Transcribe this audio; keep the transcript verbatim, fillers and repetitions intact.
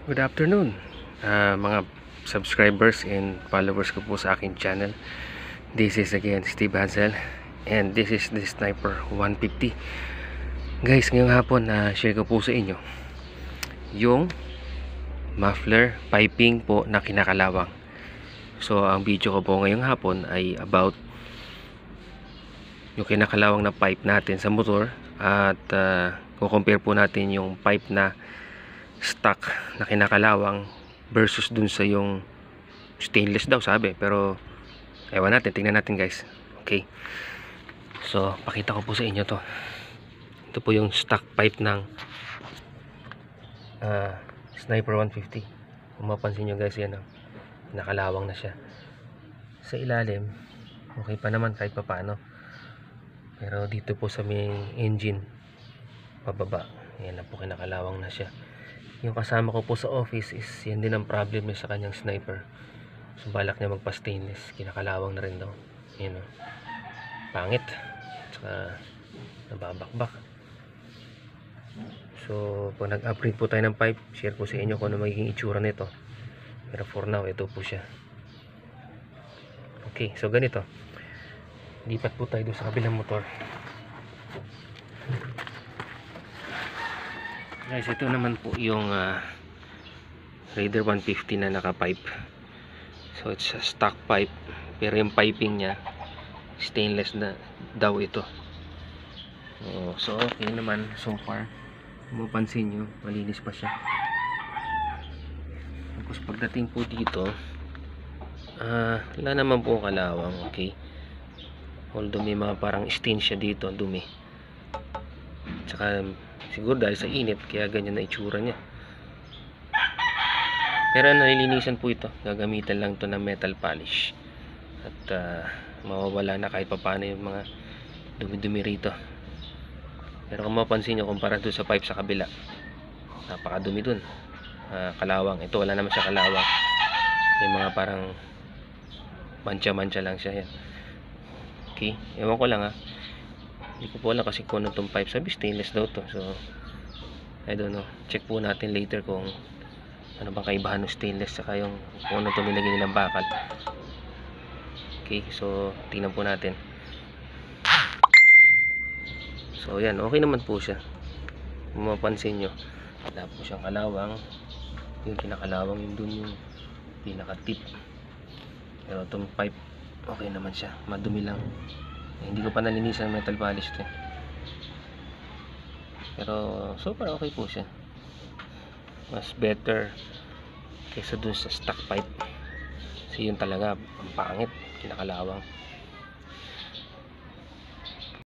Good afternoon, uh, mga subscribers and followers ko po sa aking channel. This is again Steve Hansel, and this is the Sniper one fifty. Guys, ngayong hapon na uh, share ko po sa inyo yung muffler piping po na kinakalawang. So ang video ko po ngayong hapon ay about yung kinakalawang na pipe natin sa motor, at uh, kukompare po natin yung pipe na stock na kinakalawang versus dun sa yung stainless daw sabi, pero ewan natin, tingnan natin guys. Okay, so pakita ko po sa inyo to. Ito po yung stock pipe ng uh, Sniper one fifty. Kung mapansin nyo guys, yan, oh, nakalawang na siya. Sa ilalim okay pa naman kahit pa paano, pero dito po sa may engine pababa, yan na po, kinakalawang na siya. Yung kasama ko po sa office is yan din ang problem niya sa kanyang Sniper. So balak niya magpa stainless, kinakalawang na rin daw. Yan, oh, pangit, saka nababakbak. So pag nag-upgrade po tayo ng pipe, share ko sa inyo kung ano magiging itsura nito. Pero for now, ito po siya. Okay, so ganito, lipat po tayo doon sa kabilang motor. Guys, ito naman po yung uh, Raider one fifty na naka-pipe. So it's a stock pipe, pero yung piping niya stainless na daw ito. Oh, so okay naman so far. Kung mapansin nyo, malinis pa siya. Tapos pagdating po dito, uh, wala naman po kalawang. Okay, although may mga parang stain siya dito, dumi. Tsaka siguro dahil sa init kaya ganyan na itsura niya. Pero nalilinisan po ito, gagamitan lang to ng metal polish, at uh, mawawala na kahit papano yung mga dumi-dumi rito. Pero kung mapansin nyo, kumpara doon sa pipe sa kabila, napakadumi dun, uh, kalawang. Ito wala naman siya kalawang, may mga parang mancha-mancha lang siya. Yan. Okay, ewan ko lang ha, hindi ko po alam kasi kung ano itong pipe. Sabi stainless daw to, so I don't know, check po natin later kung ano bang kaibahan ng stainless saka yung kung ano itong nilagay nilang bakal. Okay, so tingnan po natin. So yan, okay naman po siya. Kung mapansin nyo, wala po siyang kalawang. Yung kinakalawang yung dun yung pinaka tip, pero itong pipe okay naman siya, madumi lang. Eh, hindi ko pa nalinisan metal polish to, pero so far okay po siya. Mas better kaysa dun sa stock pipe, kasi yun talaga ang pangit, kinakalawang.